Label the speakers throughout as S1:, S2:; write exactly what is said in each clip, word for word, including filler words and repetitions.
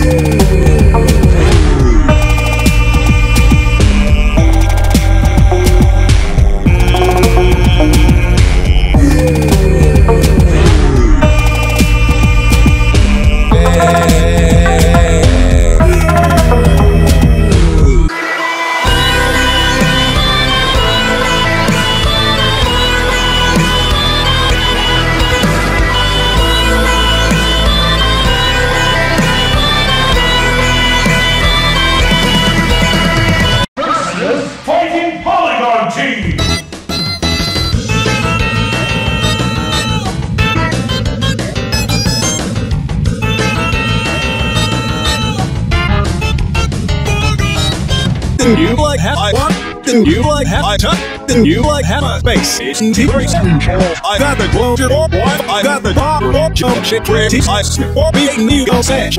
S1: Then you like have I want? Then you like have I touch? Then you like have a space? Isn't he very I got the closure or what? I got the top or jump shit pretty I skip or beating you go sash.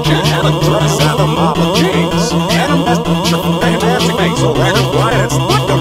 S1: So, right, why it's